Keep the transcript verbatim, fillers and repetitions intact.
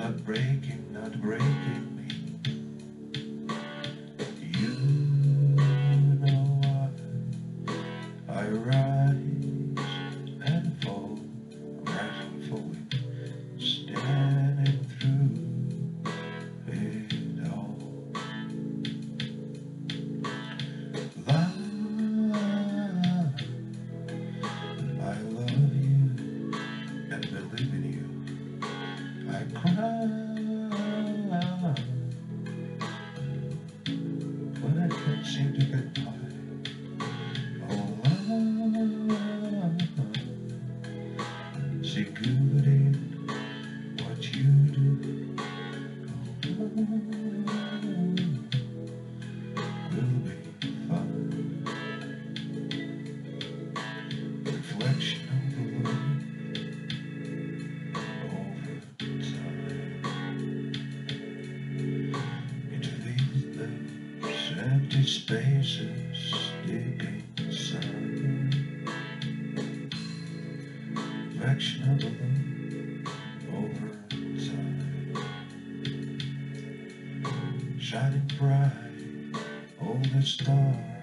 not breaking, not breaking me. You know I, I rise and fall, I'm rising and falling, standing through it all. Love, I love you and believe in you. I cry when I can't seem to get by. Oh, love, see good in what you do. Oh, will be fine. Reflection of the world over time. Into these lips, empty spaces, deep inside. Reflection of the world over time. Shining bright, all the stars.